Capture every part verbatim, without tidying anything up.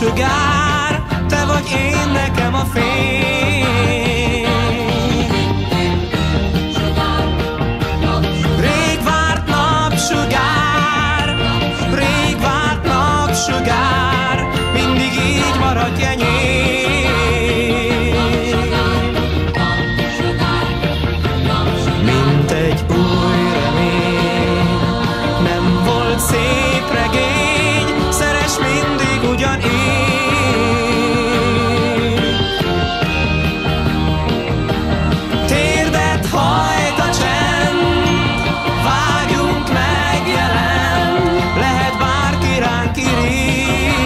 napsugár, te vagy én nekem a fény. Rég várt napsugár, rég várt napsugár, mindig így maradj enyém. Mint egy új remény, nem volt szép regény, szeress mindig ugyanígy. Térdet hajt a csend, vágjunk meg jelen, lehet bárki ránk irigy.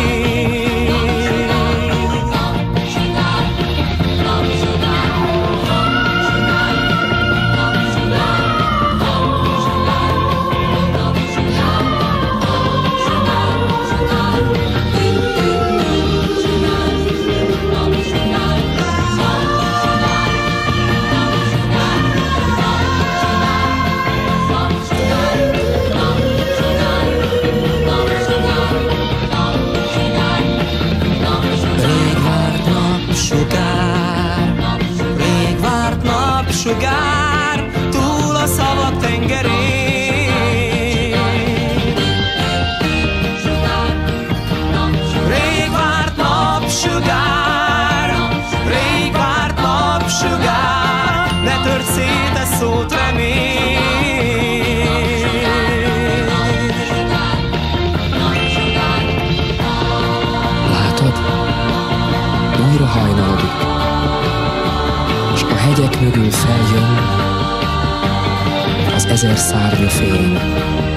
Rég várt napsugár, túl a szavak tengerén. Rég várt napsugár, rég várt napsugár, ne törd szét e szót remény. Látod? Újra hajnalodik, és a hegyek mögül feljön az ezer szárnyú fény.